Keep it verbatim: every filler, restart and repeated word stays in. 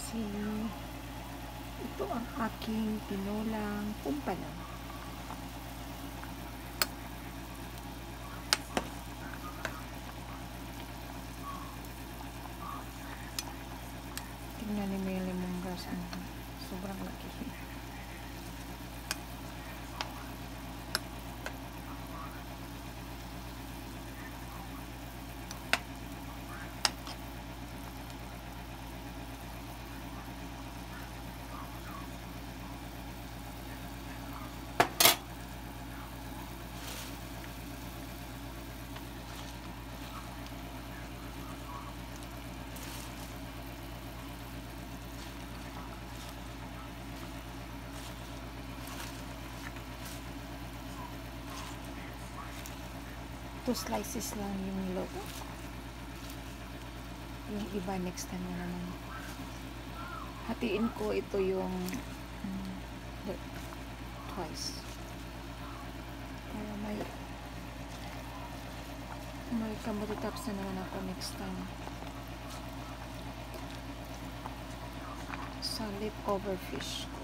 kasi ito ang aking tinulang pumpalaw. Tingnan niyo yung lemongrass, sobrang laki. Two slices lang yung niluto. Yung iba next time na naman. Hatiin ko ito yung um, twice. Para may may kamote tops na naman ako next time. Sa leftover fish.